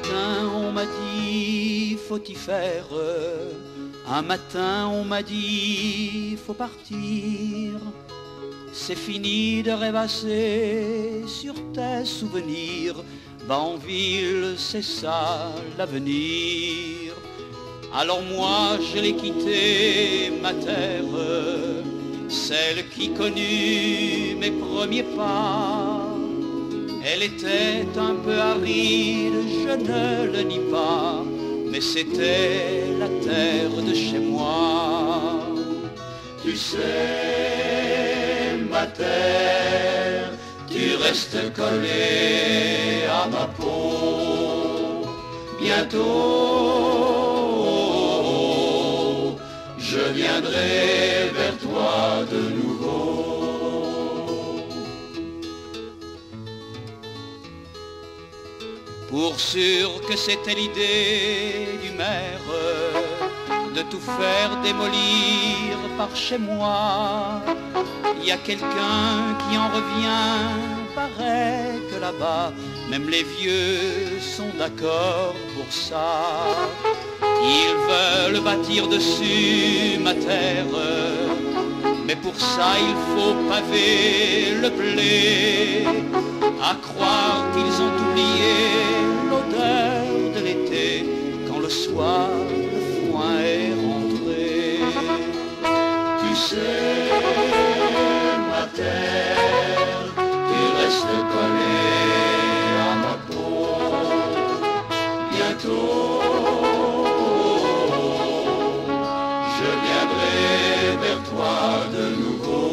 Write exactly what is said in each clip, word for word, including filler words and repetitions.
matin on m'a dit faut y faire, un matin on m'a dit faut partir. C'est fini de rêvasser sur tes souvenirs, va en ville, c'est ça l'avenir. Alors moi je l'ai quitté, ma terre, celle qui connut mes premiers pas. Elle était un peu aride, je ne le nie pas, mais c'était la terre de chez moi. Tu sais, ma terre, tu restes collée à ma peau. Bientôt, je viendrai vers toi de nouveau. Pour sûr que c'était l'idée du maire de tout faire démolir par chez moi. Il y a quelqu'un qui en revient, paraît que là-bas, même les vieux sont d'accord pour ça. Ils veulent bâtir dessus ma terre, mais pour ça il faut paver le blé. À croire qu'ils ont oublié l'odeur de l'été quand le soir le foin est rentré. Tu sais, ma terre, tu restes collée à ma peau. Bientôt, je viendrai vers toi de nouveau.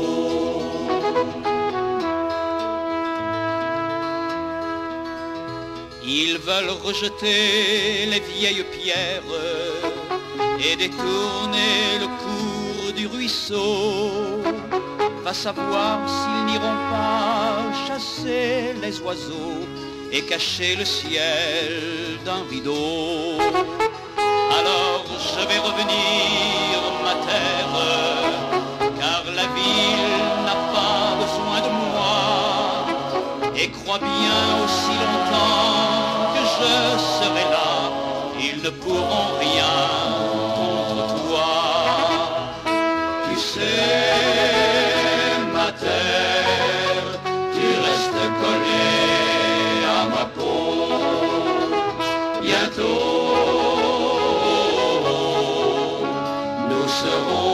Ils veulent rejeter les vieilles pierres et détourner le cours du ruisseau. Va savoir s'ils n'iront pas chasser les oiseaux et cacher le ciel d'un rideau. Alors je vais revenir, ma terre, car la ville n'a pas besoin de moi. Et crois bien aussi longtemps que je serai là, ils ne pourront rien contre toi. Tu sais, ma terre, tu restes collée à ma peau. Bientôt, nous serons